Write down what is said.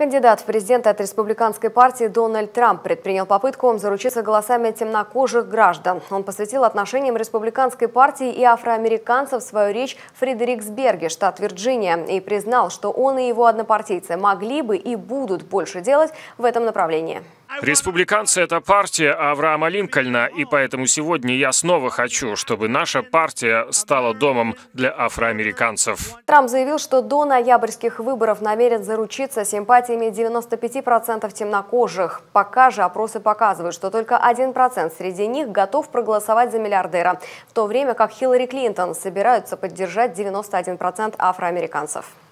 Кандидат в президенты от республиканской партии Дональд Трамп предпринял попытку заручиться голосами темнокожих граждан. Он посвятил отношениям республиканской партии и афроамериканцев свою речь в Фредериксберге, штат Вирджиния, и признал, что он и его однопартийцы могли бы и будут больше делать в этом направлении. Республиканцы – это партия Авраама Линкольна, и поэтому сегодня я снова хочу, чтобы наша партия стала домом для афроамериканцев. Трамп заявил, что до ноябрьских выборов намерен заручиться симпатиями 95% темнокожих. Пока же опросы показывают, что только 1% среди них готов проголосовать за миллиардера, в то время как Хиллари Клинтон собираются поддержать 91% афроамериканцев.